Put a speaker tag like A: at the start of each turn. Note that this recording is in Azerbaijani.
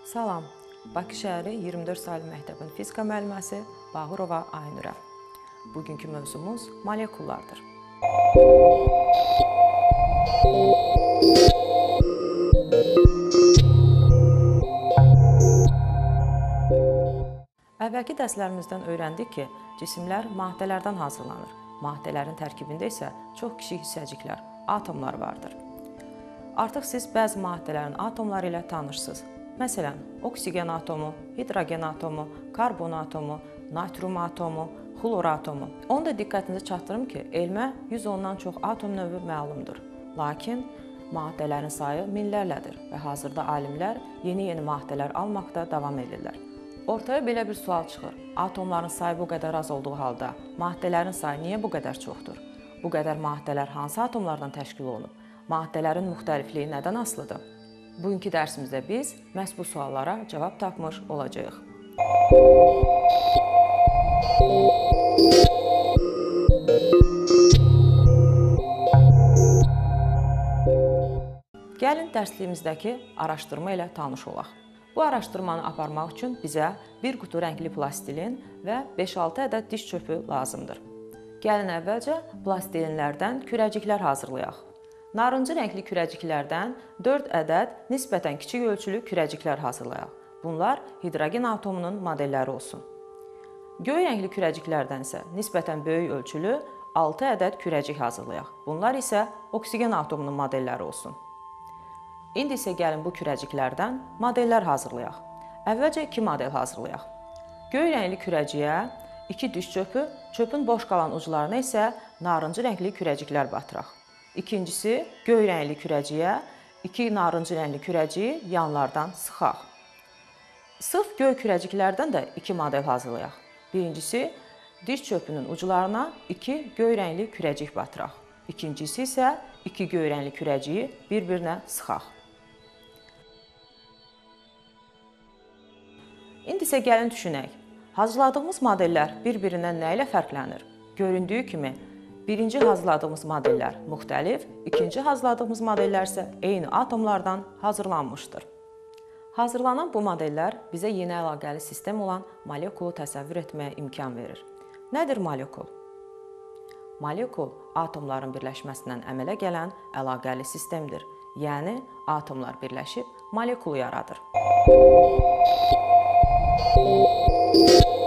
A: Salam, Bakı şəhəri 24 saylı məktəbin fizika müəlliməsi Bağırova Aynurə. Bugünkü mövzumuz molekullardır. Əvvəlki dərslərimizdən öyrəndik ki, cisimlər maddələrdən hazırlanır. Maddələrin tərkibində isə çox kiçik hissəciklər, atomlar vardır. Artıq siz bəzi maddələrin atomları ilə tanışsınız. Məsələn, oksigen atomu, hidrogen atomu, karbon atomu, natrium atomu, xlor atomu. Onu da diqqətinizi çatdırım ki, elmə 110-dan çox atom növü məlumdur. Lakin maddələrin sayı minlərlədir və hazırda alimlər yeni maddələr almaqda davam edirlər. Ortaya belə bir sual çıxır. Atomların sayı bu qədər az olduğu halda maddələrin sayı niyə bu qədər çoxdur? Bu qədər maddələr hansı atomlardan təşkil olunub? Maddələrin müxtəlifliyi nədən asılıdır? Bugünkü dərsimizdə biz məhz bu suallara cavab tapmış olacağıq. Gəlin dərsliyimizdəki araşdırma ilə tanış olaq. Bu araşdırmanı aparmaq üçün bizə bir qutu rəngli plastilin və 5-6 ədəd diş çöpü lazımdır. Gəlin əvvəlcə plastilinlərdən kürəciklər hazırlayaq. Narıncı rəngli kürəciklərdən 4 ədəd nisbətən kiçik ölçülü kürəciklər hazırlayaq. Bunlar hidrogen atomunun modelləri olsun. Göy rəngli kürəciklərdən isə nisbətən böyük ölçülü 6 ədəd kürəcik hazırlayaq. Bunlar isə oksigen atomunun modelləri olsun. İndi isə gəlin bu kürəciklərdən modellər hazırlayaq. Əvvəlcə 2 model hazırlayaq. Göy rəngli kürəciyə 2 diş çöpü, çöpün boş qalan uclarına isə narıncı rəngli kürəciklər batıraq. İkincisi, göy rəngli kürəciyə 2 narıncı rəngli kürəciyi yanlardan sıxaq. Sırf göy kürəciklərdən də 2 model hazırlayaq. Birincisi, diş çöpünün uclarına 2 göy rəngli kürəcik batıraq. İkincisi isə 2 göy rəngli kürəciyi bir-birinə sıxaq. İndi isə gəlin düşünək. Hazırladığımız modellər bir-birindən nə ilə fərqlənir? Göründüyü kimi, birinci hazırladığımız modellər müxtəlif, ikinci hazırladığımız modellər isə eyni atomlardan hazırlanmışdır. Hazırlanan bu modellər bizə yeni əlaqəli sistem olan molekulu təsəvvür etməyə imkan verir. Nədir molekul? Molekul atomların birləşməsindən əmələ gələn əlaqəli sistemdir. Yəni, atomlar birləşib molekulu yaradır.